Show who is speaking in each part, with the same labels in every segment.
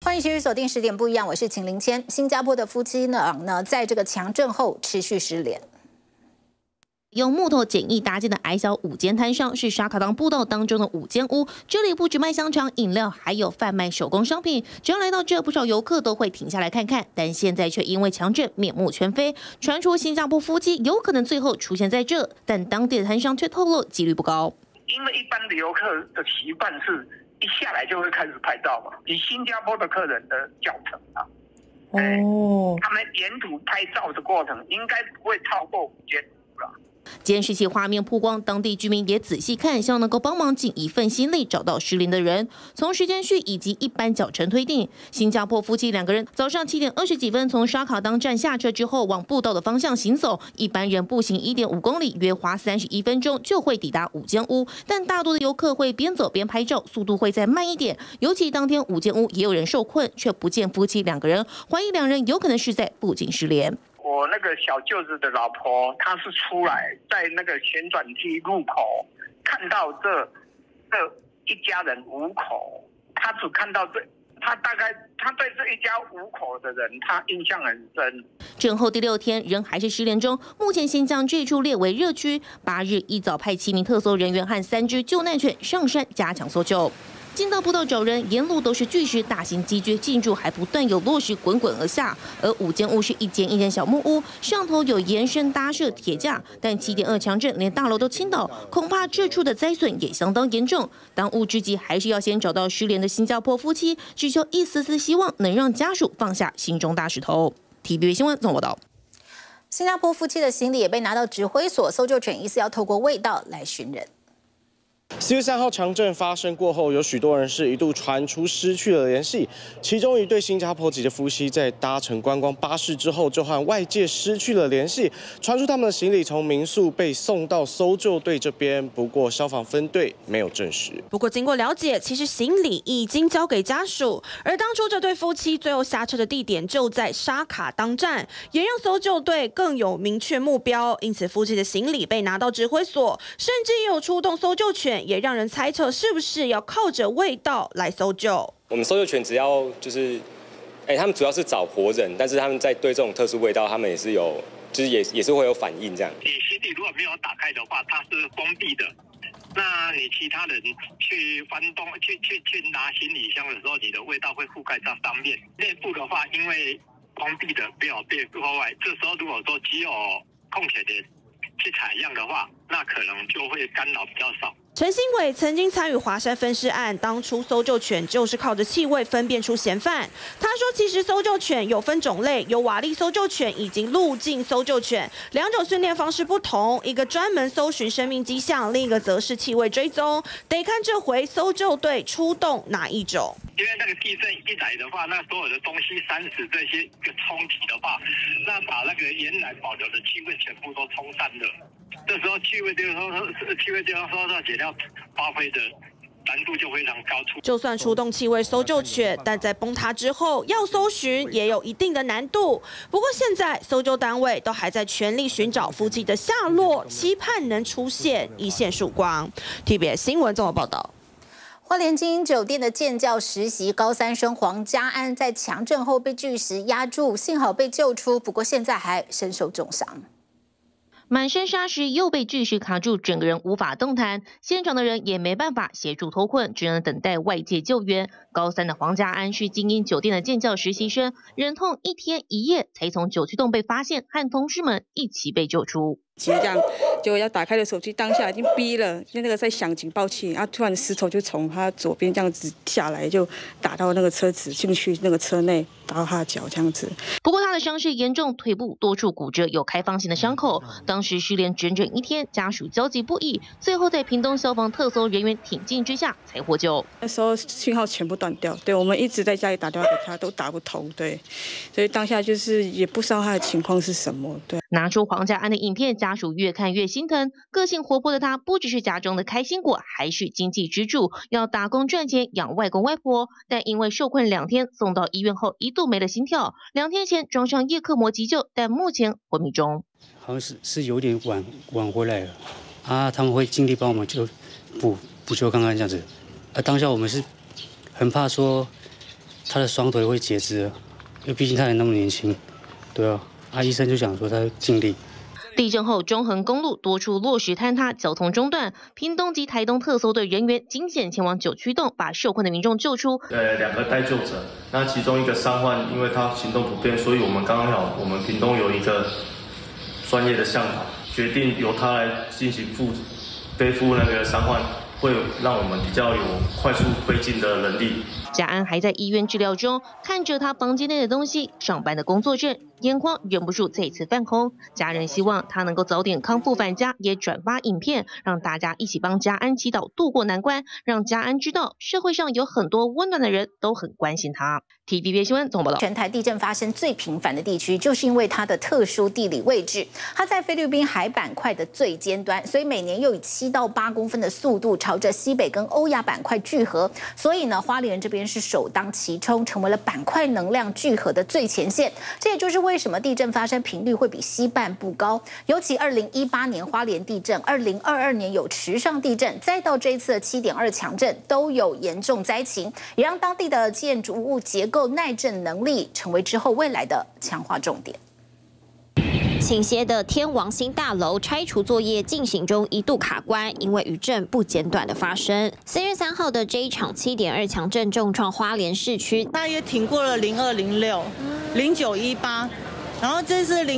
Speaker 1: 欢迎继续锁定10点不一样，我是秦林谦。新加坡的夫妻呢，在这个强震后持续失联。
Speaker 2: 用木头简易搭建的矮小5间摊商是沙卡当步道当中的5间屋，这里不止卖香肠、饮料，还有贩卖手工商品。只要来到这，不少游客都会停下来看看。但现在却因为强震面目全非，传出新加坡夫妻有可能最后出现在这，但当地的摊商却透露几率不高。
Speaker 3: 因为一般的游客的习惯是一下来就会开始拍照嘛，以新加坡的客人的脚程啊，他们沿途拍照的过程应该不会超过5间屋了。
Speaker 2: 监视器画面曝光，当地居民也仔细看，希望能够帮忙尽一份心力找到失联的人。从时间序以及一般脚程推定，新加坡夫妻2个人早上7点20几分从沙卡当站下车之后，往步道的方向行走。一般人步行1.5公里，约花31分钟就会抵达5间屋，但大多的游客会边走边拍照，速度会再慢一点。尤其当天5间屋也有人受困，却不见夫妻2个人，怀疑2人有可能是在附近失联。
Speaker 3: 我那个小舅子的老婆，她是出来在那个旋转梯入口看到这一家人5口，她只看到她对这一家5口的人，她印象很深。
Speaker 2: 震后第6天，人还是失联中。目前先将这处列为热区。8日一早派7名特搜人员和3只救难犬上山加强搜救。进到步道找人，沿路都是巨石，大型积聚进驻，还不断有落石滚滚而下。而5间屋是一间一间小木屋，上头有延伸搭设铁架，但7.2强震连大楼都倾倒，恐怕这处的灾损也相当严重。当务之急还是要先找到失联的新加坡夫妻，只求一丝丝希望能让家属放下心中大石头。TVB 新闻综合报道。
Speaker 1: 新加坡夫妻的行李也被拿到指挥所，搜救犬疑似要透过味道来寻人。
Speaker 4: 4月3号强震发生过后，有许多人是一度传出失去了联系。其中一对新加坡籍的夫妻在搭乘观光巴士之后，就和外界失去了联系，传出他们的行李从民宿被送到搜救队这边，不过消防分队没有证实。
Speaker 5: 不过经过了解，其实行李已经交给家属，而当初这对夫妻最后下车的地点就在沙卡当站，也让搜救队更有明确目标。因此，夫妻的行李被拿到指挥所，甚至也有出动搜救犬。也让人猜测是不是要靠着味道来搜救。
Speaker 6: 我们搜救犬只要他们主要是找活人，但是他们在对这种特殊味道，他们也是有，就是也是会有反应这样。
Speaker 3: 你行李如果没有打开的话，它是封闭的。那你其他人去翻动、去拿行李箱的时候，你的味道会覆盖在上面。内部的话，因为封闭的没有被破坏，这时候如果说只有空闲的去采样的话，那可能就会干扰比较少。
Speaker 5: 陈新伟曾经参与华山分尸案，当初搜救犬就是靠着气味分辨出嫌犯。他说，其实搜救犬有分种类，有瓦砾搜救犬以及路径搜救犬，两种训练方式不同，一个专门搜寻生命迹象，另一个则是气味追踪，得看这回搜救队出动哪一种。
Speaker 3: 因为那个地震一来的话，那所有的东西山石这些一个冲击的话，那把那个原来保留的气味全部都冲散了。这时候气味就是说解料发挥的难度就非常高。
Speaker 5: 就算出动气味搜救犬，但在崩塌之后要搜寻也有一定的难度。不过现在搜救单位都还在全力寻找夫妻的下落，期盼能出现一线曙光。TBS 新闻综合报道。
Speaker 1: 花莲精英酒店的建教实习高3生黄家安在强震后被巨石压住，幸好被救出，不过现在还身受重伤。
Speaker 2: 满身沙石，又被巨石卡住，整个人无法动弹。现场的人也没办法协助脱困，只能等待外界救援。高3的黄家安是精英酒店的建教实习生，忍痛1天1夜才从9区洞被发现，和同事们一起被救出。
Speaker 7: 这样就要打开的手机，当下已经逼了，就那个在响警报器，然后突然石头就从他左边这样子下来，就打到那个车子进去那个车内，打到他的脚这样子。
Speaker 2: 不过他的伤势严重，腿部多处骨折，有开放性的伤口。当时失联整整1天，家属焦急不已，最后在屏东消防特搜人员挺进之下才获救。
Speaker 7: 那时候信号全部断掉，对我们一直在家里打电话给他，都打不通，对，所以当下就是也不知道他的情况是什么，对。
Speaker 2: 拿出黄家安的影片，家属越看越心疼。个性活泼的他，不只是家中的开心果，还是经济支柱，要打工赚钱养外公外婆。但因为受困2天，送到医院后一度没了心跳。2天前装上叶克膜急救，但目前昏迷中。
Speaker 8: 好像是有点晚回来了啊，他们会尽力帮我们补救看看这样子。当下我们是很怕说他的双腿会截肢了，因为毕竟他还那么年轻，对啊，医生就讲说他尽力。
Speaker 2: 地震后，中横公路多处落石坍塌，交通中断。屏东及台东特搜队人员惊险前往9区洞，把受困的民众救出。
Speaker 9: 2个待救者，那其中一个伤患，因为他行动不便，所以我们刚好我们屏东有一个专业的向导，决定由他来进行背负那个伤患，会让我们比较有快速推进的能力。
Speaker 2: 家安还在医院治疗中，看着他房间内的东西，上班的工作证，眼眶忍不住再次泛红。家人希望他能够早点康复返家，也转发影片，让大家一起帮家安祈祷度过难关，让家安知道社会上有很多温暖的人都很关心他。TVBS 新闻综合报道。
Speaker 1: 全台地震发生最频繁的地区，就是因为它的特殊地理位置，它在菲律宾海板块的最尖端，所以每年又以7到8公分的速度朝着西北跟欧亚板块聚合。所以呢，花莲这边是首当其冲，成为了板块能量聚合的最前线。这也就是为什么地震发生频率会比西半部高。尤其2018年花莲地震，2022年有池上地震，再到这一次的7.2强震，都有严重灾情，也让当地的建筑物结构耐震能力成为之后未来的强化重点。
Speaker 10: 倾斜的天王星大楼拆除作业进行中，一度卡关，因为余震不间断的发生。4月3号的这一场7.2强震重创花莲市区，
Speaker 11: 它也挺过了02、06、09、18，然后这次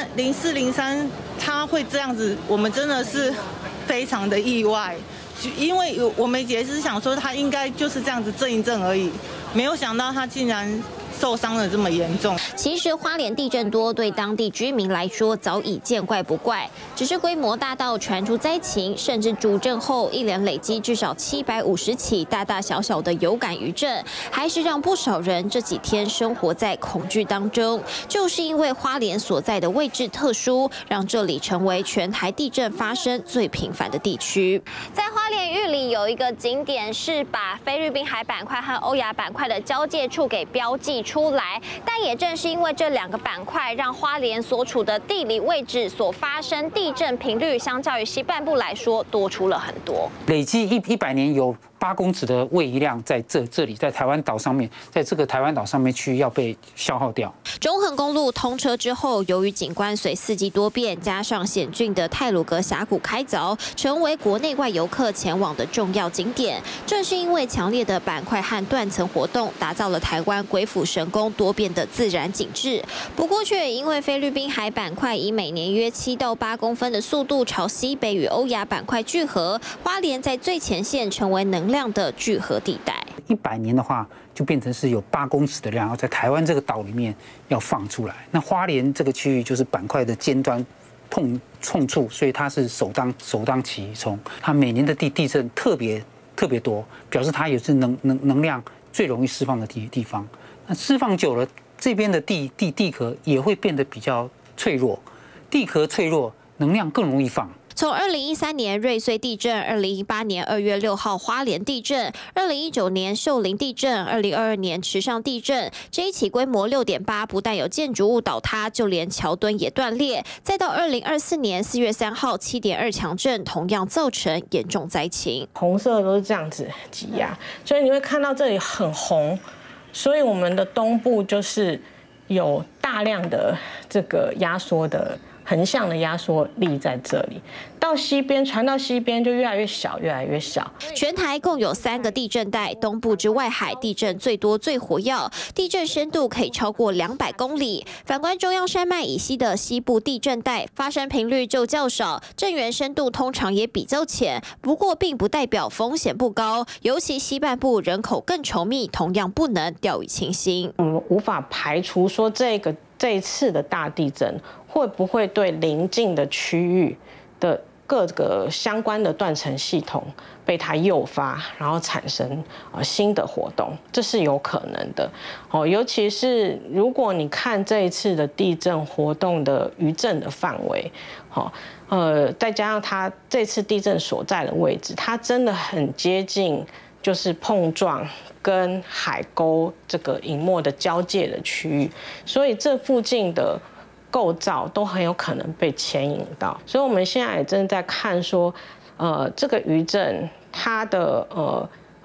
Speaker 11: 03、04、03，它会这样子，我们真的是非常的意外，因为我们也是想说它应该就是这样子震一震而已，没有想到它竟然受伤了这么严重。
Speaker 10: 其实花莲地震多，对当地居民来说早已见怪不怪，只是规模大到传出灾情，甚至主震后一连累积至少750起大大小小的有感余震，还是让不少人这几天生活在恐惧当中。就是因为花莲所在的位置特殊，让这里成为全台地震发生最频繁的地区。在花莲玉里有一个景点是把菲律宾海板块和欧亚板块的交界处给标记出来，但也正是因为这2个板块，让花莲所处的地理位置所发生地震频率，相较于西半部来说多出了很多。
Speaker 12: 累计100年有8公尺的位移量在这里，在台湾岛上面，在这个台湾岛上面区要被消耗掉。
Speaker 10: 中横公路通车之后，由于景观随四季多变，加上险峻的太鲁阁峡谷开凿，成为国内外游客前往的重要景点。正是因为强烈的板块和断层活动，打造了台湾鬼斧神工多变的自然景致。不过，却也因为菲律宾海板块以每年约7到8公分的速度朝西北与欧亚板块聚合，花莲在最前线成为能量的聚合地带。
Speaker 12: 100年的话，就变成是有8公尺的量，要在台湾这个岛里面要放出来。那花莲这个区域就是板块的尖端碰触，所以它是首当其冲。它每年的地震特别多，表示它也是能量最容易释放的地方。那释放久了，这边的地壳也会变得比较脆弱，地壳脆弱，能量更容易放。
Speaker 10: 从2013年瑞穗地震、2018年2月6号花莲地震、2019年秀林地震、2022年池上地震，这一起规模6.8，不但有建筑物倒塌，就连桥墩也断裂。再到2024年4月3号7.2强震，同样造成严重灾情。
Speaker 13: 红色都是这样子挤压，所以你会看到这里很红。所以我们的东部就是有大量的这个压缩的。横向的压缩力在这里，到西边传到西边就越来越小，越来越小。
Speaker 10: 全台共有3个地震带，东部之外海地震最多最活跃，地震深度可以超过200公里。反观中央山脉以西的西部地震带，发生频率就较少，震源深度通常也比较浅。不过并不代表风险不高，尤其西半部人口更稠密，同样不能掉以轻心。
Speaker 13: 我们无法排除说这一次的大地震会不会对邻近的区域的各个相关的断层系统被它诱发，然后产生新的活动，这是有可能的。尤其是如果你看这一次的地震活动的余震的范围，再加上它这次地震所在的位置，它真的很接近。就是碰撞跟海沟这个隐没的交界的区域，所以这附近的构造都很有可能被牵引到。所以我们现在也正在看说，这个余震它的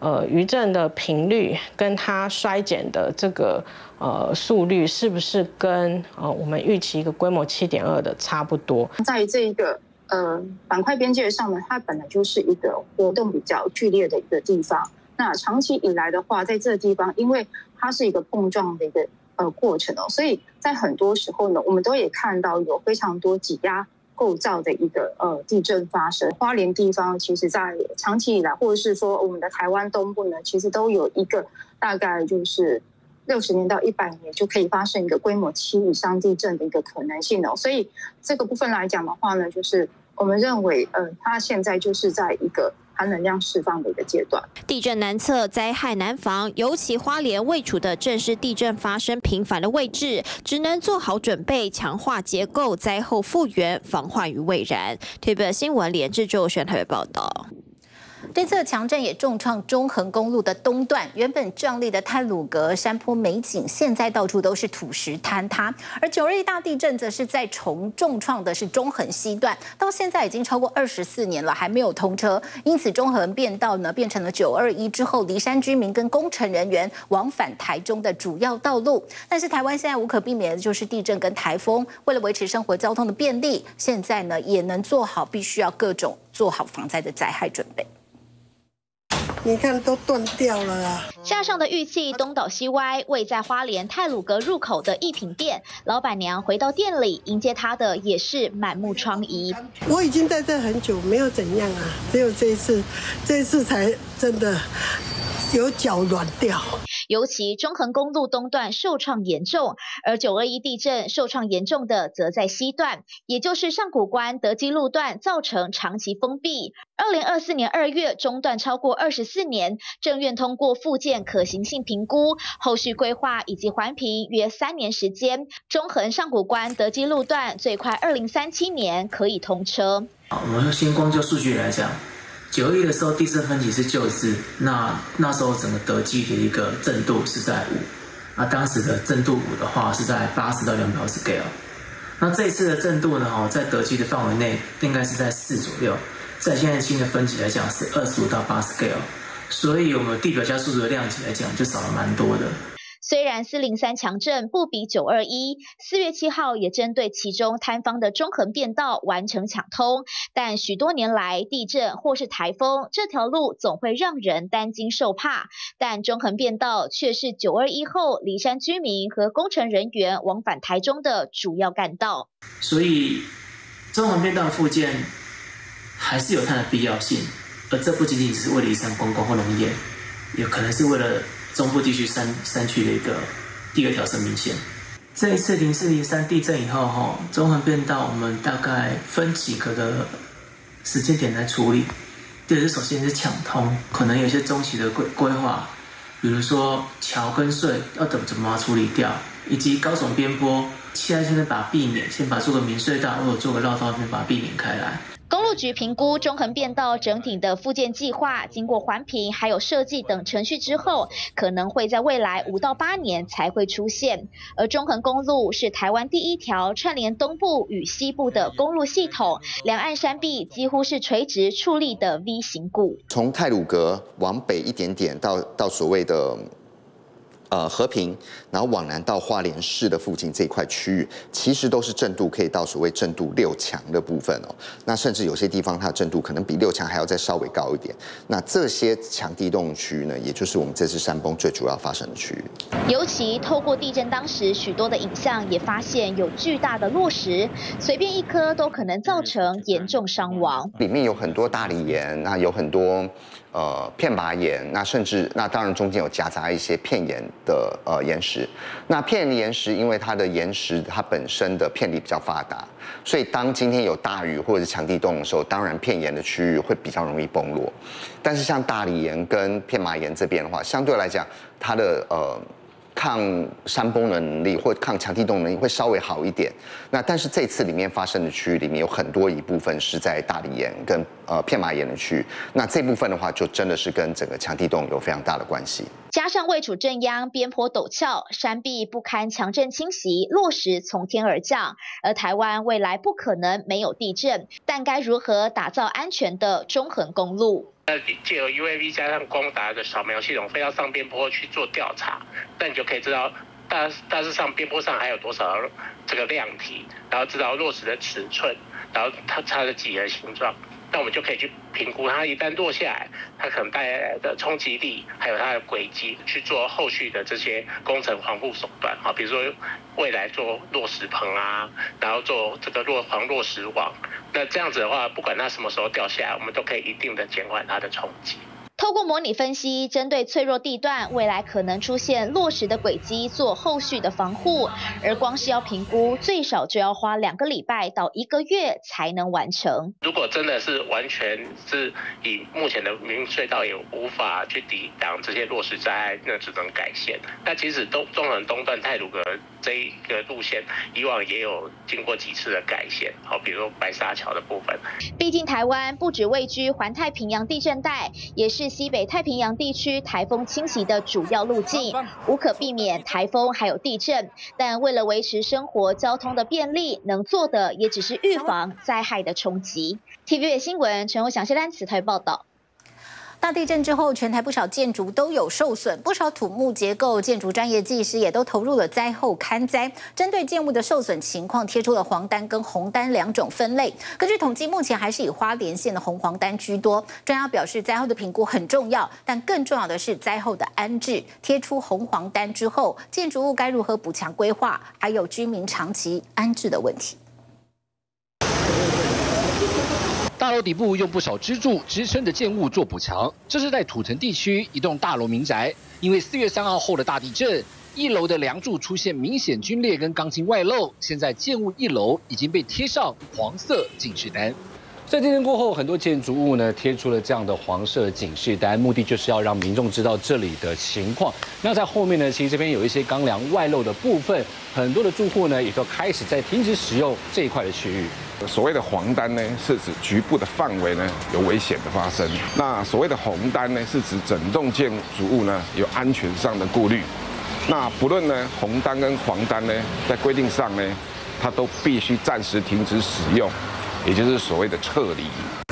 Speaker 13: 余震的频率跟它衰减的这个速率是不是跟我们预期一个规模7.2的差不多？
Speaker 14: 在这一个板块边界上呢，它本来就是一个活动比较剧烈的一个地方。那长期以来的话，在这个地方，因为它是一个碰撞的一个过程哦，所以在很多时候呢，我们都也看到有非常多挤压构造的一个地震发生。花莲地方其实在长期以来，或者是说我们的台湾东部呢，其实都有一个大概就是60年到100年就可以发生一个规模7以上地震的一个可能性哦。所以这个部分来讲的话呢，就是我们认为它现在就是在一个含能量释放的一个阶段。
Speaker 10: 地震难测，灾害难防，尤其花莲位处的正是地震发生频繁的位置，只能做好准备，强化结构，灾后复原，防患于未然。TVB 新闻连志周璇台北报道。
Speaker 1: 这次强震也重创中横公路的东段，原本壮丽的太鲁阁山坡美景，现在到处都是土石坍塌。而921大地震则是在重创的是中横西段，到现在已经超过24年了，还没有通车。因此，中横便道呢变成了921之后梨山居民跟工程人员往返台中的主要道路。但是台湾现在无可避免的就是地震跟台风，为了维持生活交通的便利，现在呢也能做好必须要各种做好防灾的灾害准备。
Speaker 15: 你看都断掉了啊！
Speaker 16: 架上的玉器东倒西歪，位在花莲太鲁阁入口的一品店，老板娘回到店里，迎接她的也是满目疮痍。
Speaker 15: 我已经在这很久，没有怎样啊，只有这一次才真的有脚软掉。
Speaker 16: 尤其中横公路东段受创严重，而921地震受创严重的则在西段，也就是上古关德基路段，造成长期封闭。2024年2月中断超过24年，政院通过复建可行性评估，后续规划以及环评约3年时间，中横上古关德基路段最快2037年可以通车。
Speaker 17: 我们先光就数据来讲。921的时候，地震分级是9次，那时候整个德基的一个震度是在5，那当时的震度5的话是在80到200scale。那这一次的震度呢，在德基的范围内应该是在4左右，在现在新的分级来讲是25到8scale，所以我们地表加速度的量级来讲就少了蛮多的。
Speaker 16: 虽然403强震不比921，4月7号也针对其中坍方的中横便道完成抢通，但许多年来地震或是台风这条路总会让人担惊受怕，但中横便道却是921后梨山居民和工程人员往返台中的主要干道。
Speaker 17: 所以中横便道复建还是有它的必要性，而这不仅仅只是为了梨山观光或农业，也可能是为了中部地区山区的一个第2条生命线。这一次04、03地震以后，中横便道我们大概分几个的时间点来处理。第二是首先是抢通，可能有些中期的规划，比如说桥跟隧要怎么处理掉，以及高耸边坡，现在把避免先把做个明隧道或者做个绕道，先把它避免开来。
Speaker 16: 公路局评估中横便道整体的复建计划，经过环评还有设计等程序之后，可能会在未来5到8年才会出现。而中横公路是台湾第1条串联东部与西部的公路系统，两岸山壁几乎是垂直矗立的 V 型谷。
Speaker 18: 从太鲁阁往北一点点到所谓的和平，然后往南到花莲市的附近这一块区域，其实都是震度可以到所谓震度6强的部分哦。那甚至有些地方它的震度可能比6强还要再稍微高一点。那这些强地动区域呢，也就是我们这次山崩最主要发生的区域。
Speaker 16: 尤其透过地震当时许多的影像，也发现有巨大的落石，随便一颗都可能造成严重伤亡。
Speaker 18: 里面有很多大理岩，那有很多片拔岩，那甚至那当然中间有夹杂一些片岩的岩石。那片岩石因为它的岩石它本身的片力比较发达，所以当今天有大雨或者是强地动的时候，当然片岩的区域会比较容易崩落。但是像大理岩跟片拔岩这边的话，相对来讲它的抗山崩的能力或抗强地动能力会稍微好一点。那但是这次里面发生的区域里面有很多一部分是在大理岩跟片麻岩的区域，那这部分的话就真的是跟整个强地动有非常大的关系。
Speaker 16: 加上位处震央，边坡陡峭，山壁不堪强震侵袭，落石从天而降。而台湾未来不可能没有地震，但该如何打造安全的中横公路？
Speaker 19: 那借由 UAV 加上光达的扫描系统飞到上边坡去做调查，那你就可以知道大致上边坡上还有多少这个量体，然后知道落石的尺寸，然后它的几何形状。那我们就可以去评估它一旦落下来，它可能带来的冲击力，还有它的轨迹，去做后续的这些工程防护手段啊，比如说未来做落石棚啊，然后做这个防落石网。那这样子的话，不管它什么时候掉下来，我们都可以一定的减缓它的冲击。
Speaker 16: 透过模拟分析，针对脆弱地段未来可能出现落石的轨迹做后续的防护，而光是要评估，最少就要花2个礼拜到1个月才能完成。
Speaker 19: 如果真的是完全是以目前的明明隧道也无法去抵挡这些落石灾害，那只能改线。那其实中横东段太鲁阁这一个路线，以往也有经过几次的改线，好，比如说白沙桥的部分。
Speaker 16: 毕竟台湾不只位居环太平洋地震带，也是西北太平洋地区台风侵袭的主要路径，无可避免台风还有地震。但为了维持生活交通的便利，能做的也只是预防灾害的冲击。TVB 新闻陈宏详、谢丹慈台报道。
Speaker 1: 大地震之后，全台不少建筑都有受损，不少土木结构建筑专业技师也都投入了灾后勘灾，针对建物的受损情况贴出了黄单跟红单2种分类。根据统计，目前还是以花莲县的红黄单居多。专家表示，灾后的评估很重要，但更重要的是灾后的安置。贴出红黄单之后，建筑物该如何补强规划，还有居民长期安置的问题。
Speaker 20: 大楼底部用不少支柱支撑着建物做补强，这是在土城地区一栋大楼民宅，因为4月3号后的大地震，1楼的梁柱出现明显龟裂跟钢筋外露，现在建物1楼已经被贴上黄色警示单。在地震过后，很多建筑物呢贴出了这样的黄色警示单，目的就是要让民众知道这里的情况。那在后面呢，其实这边有一些钢梁外露的部分，很多的住户呢也都开始在停止使用这一块的区域。
Speaker 21: 所谓的黄单呢，是指局部的范围呢有危险的发生；那所谓的红单呢，是指整栋建筑物呢有安全上的顾虑。那不论呢红单跟黄单呢，在规定上呢，它都必须暂时停止使用，也就是所谓的撤离。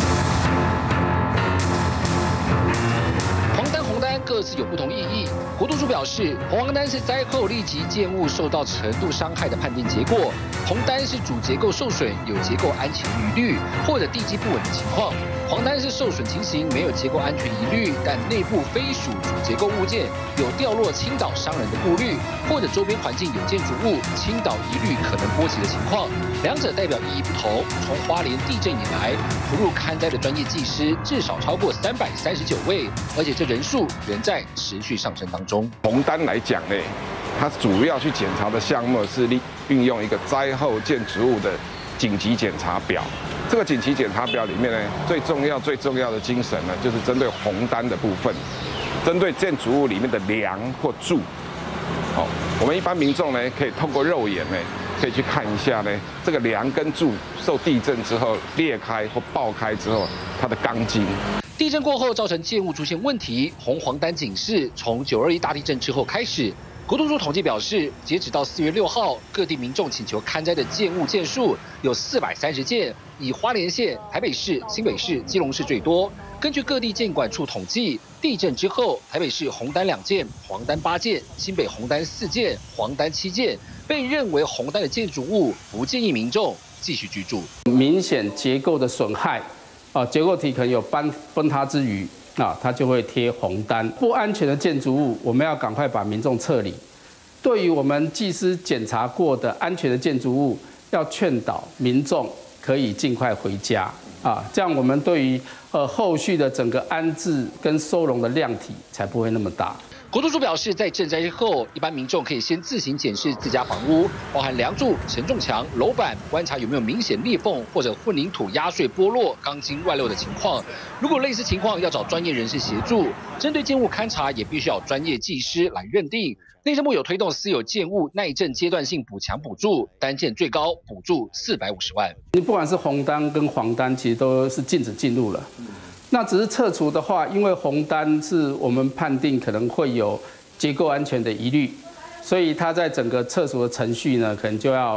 Speaker 20: 黄单、红单各自有不同意义。国土署表示，红黄单是灾后立即建物受到程度伤害的判定结果，红单是主结构受损、有结构安全疑虑或者地基不稳的情况。黄单是受损情形没有结构安全疑虑，但内部非属主结构物件有掉落倾倒伤人的顾虑，或者周边环境有建筑物倾倒疑虑可能波及的情况，两者代表意义不同。从花莲地震以来，投入勘灾的专业技师至少超过339位，而且这人数仍在持续上升当中。
Speaker 21: 红单来讲呢，它主要去检查的项目是运用一个灾后建筑物的紧急检查表。这个紧急检查表里面呢，最重要的精神呢，就是针对红单的部分，针对建筑物里面的梁或柱。好，我们一般民众呢，可以透过肉眼呢，可以去看一下呢，这个梁跟柱受地震之后裂开或爆开之后，它的钢筋。
Speaker 20: 地震过后造成建物出现问题，红黄单警示从921大地震之后开始。国土署统计表示，截止到4月6号，各地民众请求勘灾的建物件数有430件，以花莲县、台北市、新北市、基隆市最多。根据各地建管处统计，地震之后，台北市红单2件，黄单8件，新北红单4件，黄单7件。被认为红单的建筑物，不建议民众继续居住。
Speaker 22: 明显结构的损害，结构体可能有崩塌之余。它就会贴红单。不安全的建筑物，我们要赶快把民众撤离。对于我们技师检查过的安全的建筑物，要劝导民众可以尽快回家这样我们对于后续的整个安置跟收容的量体才不会那么大。
Speaker 20: 国土署表示，在震灾之后，一般民众可以先自行检视自家房屋，包含梁柱、承重墙、楼板，观察有没有明显裂缝或者混凝土压碎剥落、钢筋外露的情况。如果类似情况，要找专业人士协助。针对建物勘查，也必须要专业技师来认定。内政部有推动私有建物耐震阶段性补强补助，单件最高补助450万。
Speaker 22: 不管是红单跟黄单，其实都是禁止进入了。那只是撤除的话，因为红单是我们判定可能会有结构安全的疑虑，所以它在整个撤除的程序呢，可能就要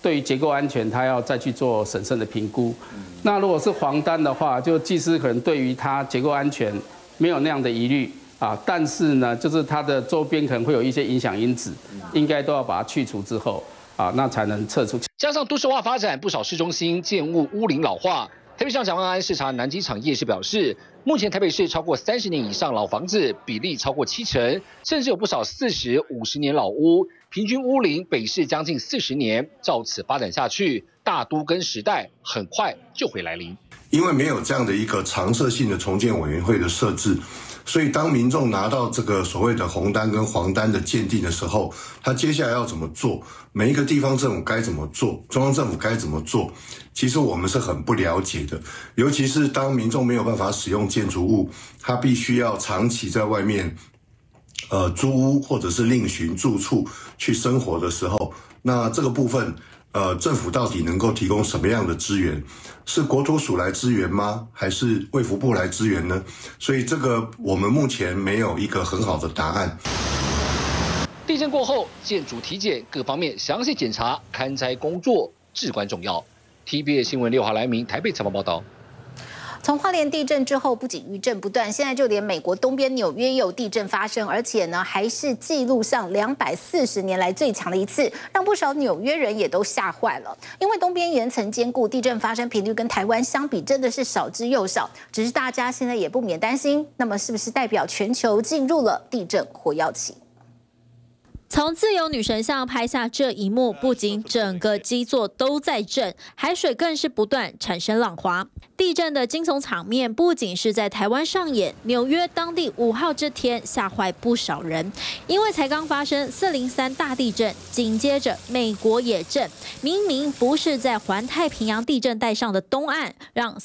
Speaker 22: 对于结构安全，它要再去做审慎的评估。那如果是黄单的话，就技师可能对于它结构安全没有那样的疑虑啊，但是呢，就是它的周边可能会有一些影响因子，应该都要把它去除之后啊，那才能测出。
Speaker 20: 加上都市化发展，不少市中心建物屋龄老化。台北市长蒋万安视察南机场夜市表示，目前台北市超过30年以上老房子比例超过70%，甚至有不少40、50年老屋，平均屋龄北市将近40年。照此发展下去，大都更时代很快就会来临。
Speaker 4: 因为没有这样的一个常设性的重建委员会的设置，所以当民众拿到这个所谓的红单跟黄单的鉴定的时候，他接下来要怎么做？每一个地方政府该怎么做？中央政府该怎么做？其实我们是很不了解的，尤其是当民众没有办法使用建筑物，他必须要长期在外面租屋或者是另寻住处去生活的时候，那这个部分政府到底能够提供什么样的资源？是国土署来支援吗？还是卫福部来支援呢？所以这个我们目前没有一个很好的答案。
Speaker 20: 地震过后，建筑体检各方面详细检查，勘灾工作至关重要。TVBS 新闻6号来明台北采访报道。
Speaker 1: 从花莲地震之后，不仅余震不断，现在就连美国东边纽约也有地震发生，而且呢还是记录上240年来最强的一次，让不少纽约人也都吓坏了。因为东边岩层坚固，地震发生频率跟台湾相比真的是少之又少。只是大家现在也不免担心，那么是不是代表全球进入了地震火药期？
Speaker 6: 从自由女神像拍下这一幕，不仅整个基座都在震，海水更是不断产生浪花。地震的惊悚场面不仅是在台湾上演，纽约当地5号这天吓坏不少人，因为才刚发生403大地震，紧接着美国也震，明明不是在环太平洋地震带上的东岸，让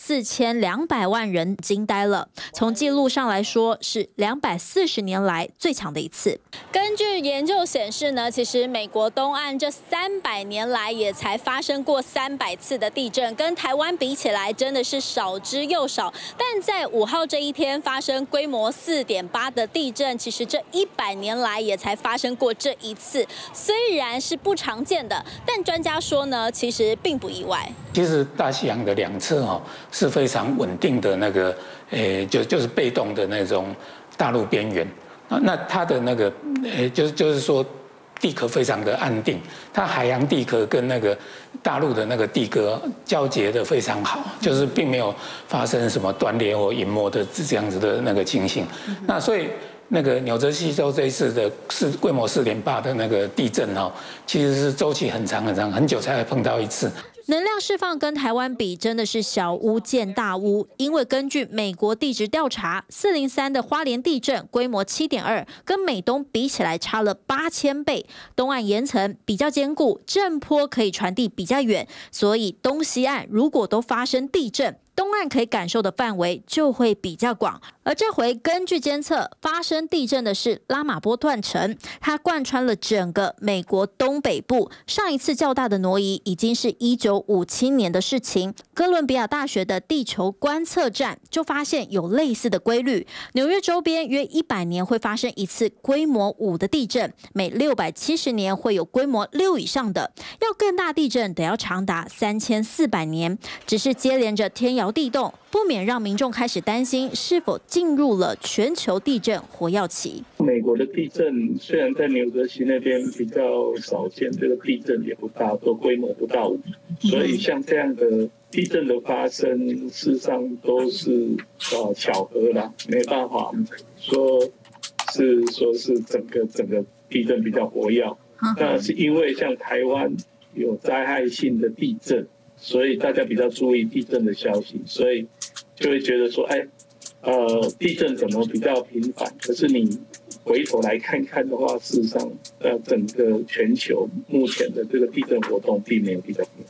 Speaker 6: 4200万人惊呆了。从记录上来说，是240年来最强的一次。根据研究显示呢，其实美国东岸这300年来也才发生过300次的地震，跟台湾比起来真的是少之又少。但在5号这一天发生规模4.8的地震，其实这100年来也才发生过这一次，虽然是不常见的，但专家说呢，其实并不意外。
Speaker 12: 其实大西洋的两侧是非常稳定的那个，就是被动的那种大陆边缘。那它的那个，就是说，地壳非常的安定，它海洋地壳跟那个大陆的那个地壳交结的非常好，就是并没有发生什么断裂或隐没的这样子的那个情形。那所以那个纽泽西州这一次的规模4.8的那个地震其实是周期很长很长，很久才会碰到一次。
Speaker 6: 能量释放跟台湾比，真的是小巫见大巫。因为根据美国地质调查，403的花莲地震规模7.2，跟美东比起来差了8000倍。东岸岩层比较坚固，震波可以传递比较远，所以东西岸如果都发生地震，东岸可以感受的范围就会比较广。而这回根据监测，发生地震的是拉玛波断层，它贯穿了整个美国东北部。上一次较大的挪移已经是1957年的事情。哥伦比亚大学的地球观测站就发现有类似的规律，纽约周边约100年会发生一次规模5的地震，每670年会有规模6以上的，要更大地震得要长达3400年。只是接连着天摇地动，不免让民众开始担心是否进入了全球地震火药期。
Speaker 23: 美国的地震虽然在纽泽西那边比较少见，这个地震也不大，都规模不到5，所以像这样的地震的发生，事实上都是巧合啦，没办法说是整个地震比较活跃。那是因为像台湾有灾害性的地震，所以大家比较注意地震的消息，所以就会觉得说，地震怎么比较频繁？可是你回头来看看的话，事实上，整个全球目前的这个地震活动并没有比较频繁。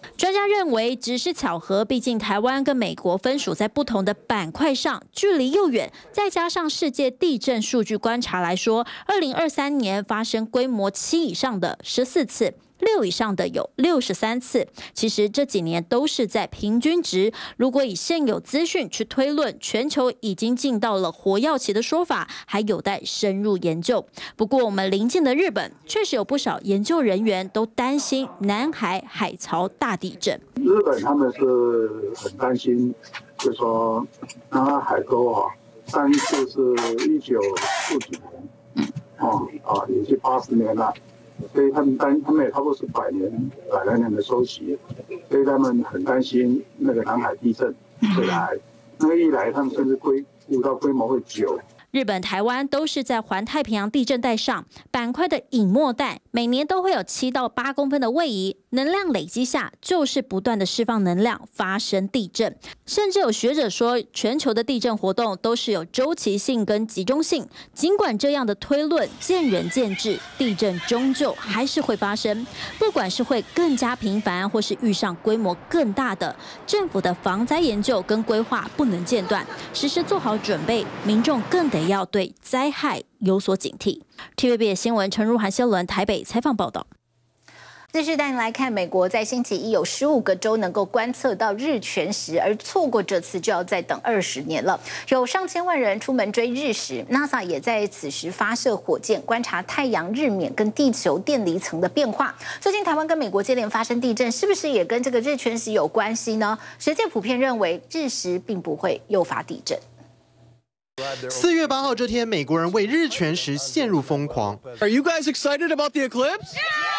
Speaker 6: 专家认为只是巧合，毕竟台湾跟美国分属在不同的板块上，距离又远，再加上世界地震数据观察来说，2023年发生规模7以上的14次。6以上的有63次，其实这几年都是在平均值。如果以现有资讯去推论，全球已经进到了活跃期的说法，还有待深入研究。不过，我们邻近的日本确实有不少研究人员都担心南海海槽大地震。
Speaker 23: 日本他们是很担心，就说南海海沟啊，上一次是1949年，已经80年了。所以他们也差不多是100来年的周期，所以他们很担心那个南海地震会来，那个一来他们甚至估到规模会9。
Speaker 6: 日本、台湾都是在环太平洋地震带上板块的隐没带，每年都会有7到8公分的位移，能量累积下就是不断的释放能量，发生地震。甚至有学者说，全球的地震活动都是有周期性跟集中性。尽管这样的推论见仁见智，地震终究还是会发生，不管是会更加频繁，或是遇上规模更大的，政府的防灾研究跟规划不能间断，时时做好准备，民众更得要对灾害有所警惕。TVB 新闻陈如涵、谢伦台北采访报道。
Speaker 1: 继续带你来看，美国在星期一有15个州能够观测到日全食，而错过这次就要再等20年了。有上千万人出门追日食 ，NASA 也在此时发射火箭观察太阳日冕跟地球电离层的变化。最近台湾跟美国接连发生地震，是不是也跟这个日全食有关系呢？学界普遍认为日食并不会诱发地震。
Speaker 3: 4月8号这天，美国人为日全食陷入疯狂。Are you guys excited about the eclipse?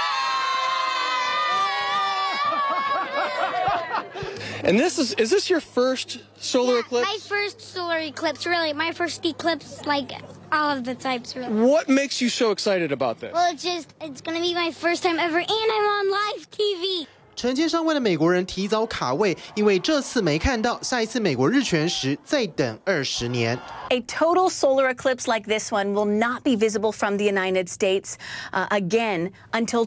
Speaker 3: And is this your first solar eclipse?
Speaker 5: My first solar eclipse, really. My first eclipse, like all of the types, really.
Speaker 3: What makes you so excited about this?
Speaker 5: Well, it's gonna be my first time ever, and I'm on live TV.
Speaker 3: 成千上万的美国人提早卡位，因为这次没看到，下一次美国日全食再等20年。
Speaker 7: A total solar eclipse like this one will not be visible from the United States again until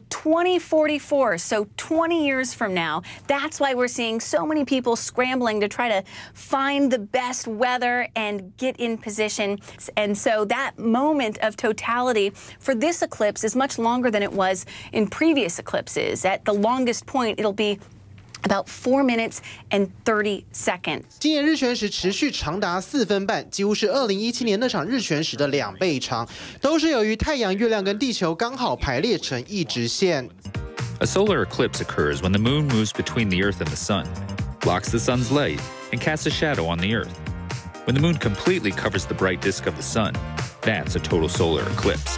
Speaker 7: 2044, so 20 years from now. That's why we're seeing so many people scrambling to try to find the best weather and get in position. And so that moment of totality for this eclipse is much longer than it was in previous eclipses. At the longest point, it'll be about 4 minutes and 30 seconds.
Speaker 3: 今年日全食持续长达4分半，几乎是2017年那场日全食的2倍长，都是由于太阳、月亮跟地球刚好排列成一直线。
Speaker 24: A solar eclipse occurs when the moon moves between the Earth and the sun, blocks the sun's light, and casts a shadow on the Earth. When the moon completely covers the bright disk of the sun, that's a total solar eclipse.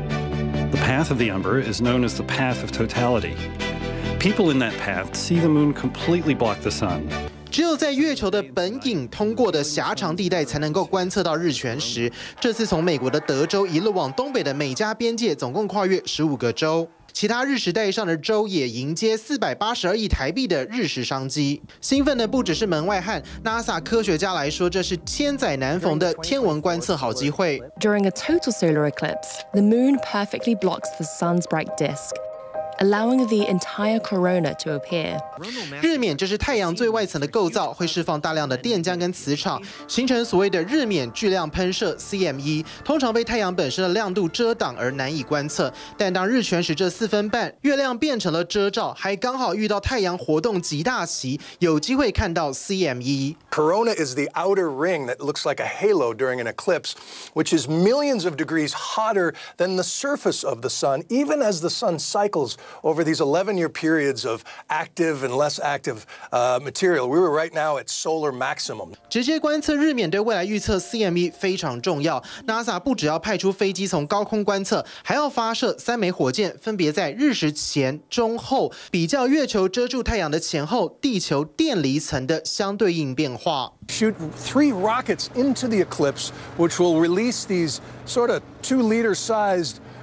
Speaker 25: The path of the ember is known as the path of totality. People in that path see the moon completely block the sun.
Speaker 3: 只有在月球的本影通过的狭长地带才能够观测到日全食。这次从美国的德州一路往东北的美加边界，总共跨越15个州。其他日食带上的州也迎接482亿台币的日食商机。兴奋的不只是门外汉 ，NASA 科学家来说，这是千载难逢的天文观测好机会。
Speaker 26: During a total solar eclipse, the moon perfectly blocks the sun's bright disk, allowing the entire corona to appear.
Speaker 3: 日冕就是太阳最外层的构造，会释放大量的电浆跟磁场，形成所谓的日冕巨量喷射 CME， 通常被太阳本身的亮度遮挡而难以观测。但当日全食这4分半，月亮变成了遮罩，还刚好遇到太阳活动极大期，有机会看到 CME。
Speaker 27: Corona is the outer ring that looks like a halo during an eclipse, which is millions of degrees hotter than the surface of the sun, even as the sun cycles over these 11-year periods of active and less active material. We were right now at solar maximum.
Speaker 3: 直接观测日冕对未来预测 CME 非常重要。NASA 不只要派出飞机从高空观测，还要发射3枚火箭，分别在日食前、中、后，比较月球遮住太阳的前后，地球电离层的相对应变化。
Speaker 27: Shoot 3 rockets into the eclipse, which will release these sort of 2-liter-sized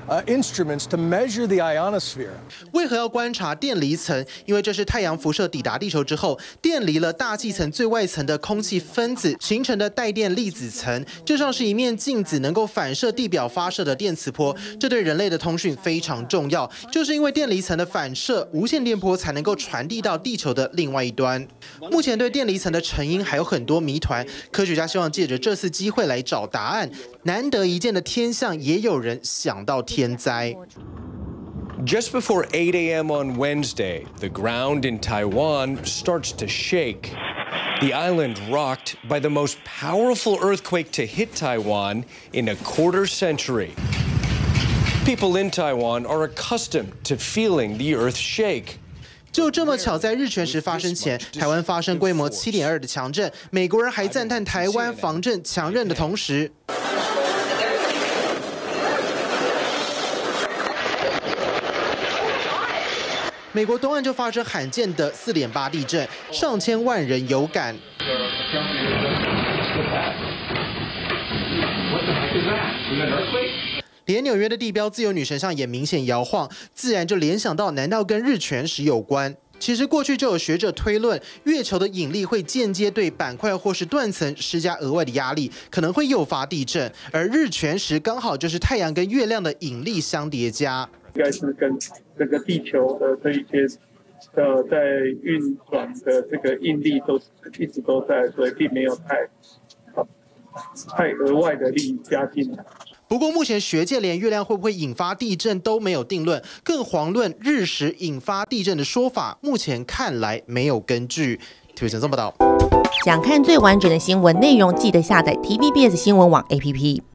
Speaker 27: instruments to measure the ionosphere.
Speaker 3: 为何要观察电离层？因为这是太阳辐射抵达地球之后，电离了大气层最外层的空气分子形成的带电粒子层，就像是一面镜子，能够反射地表发射的电磁波。这对人类的通讯非常重要，就是因为电离层的反射，无线电波才能够传递到地球的另外一端。目前对电离层的成因还有很多谜团，科学家希望借着这次机会来找答案。难得一见的天象，也有人想到天灾。
Speaker 2: Just before 8 a.m. on Wednesday, the ground in Taiwan starts to shake. The island rocked by the most powerful earthquake to hit Taiwan in a quarter century. People in Taiwan are accustomed to feeling the earth shake.
Speaker 3: 就这么巧，在日全食发生前，台湾发生规模7.2的强震，美国人还赞叹台湾防震强韧的同时。 美国东岸就发生罕见的4.8地震，上千万人有感。连纽约的地标自由女神像也明显摇晃，自然就联想到，难道跟日全食有关？其实过去就有学者推论，月球的引力会间接对板块或是断层施加额外的压力，可能会诱发地震。而日全食刚好就是太阳跟月亮的引力相叠加。
Speaker 23: 应该是跟这个地球的这一些在运转的这个应力都一直都在，所以并没有太额外的力加进来。
Speaker 3: 不过目前学界连月亮会不会引发地震都没有定论，更遑论日食引发地震的说法，目前看来没有根据。TVBS 陈松报道。
Speaker 8: 想看最完整的新闻内容，记得下载 TVBS 新闻网 APP。